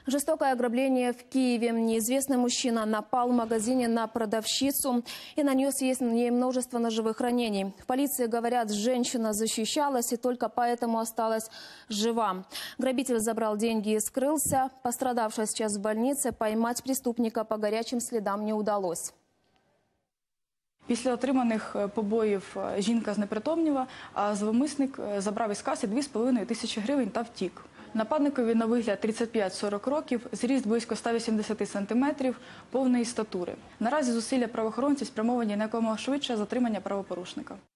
Жестокое ограбление в Киеве. Неизвестный мужчина напал в магазине на продавщицу и нанес ей множество ножевых ранений. В полиции говорят, женщина защищалась и только поэтому осталась жива. Грабитель забрал деньги и скрылся. Пострадавшая сейчас в больнице. Поймать преступника по горячим следам не удалось. Після отриманих побоїв жінка знепритомніла, а зловмисник забрав із каси 2,5 тисячі гривень та втік. Нападникові на вигляд 35-40 років, зріст близько 180 сантиметрів, повної статури. Наразі зусилля правоохоронців спрямовані на якомога швидше затримання правопорушника.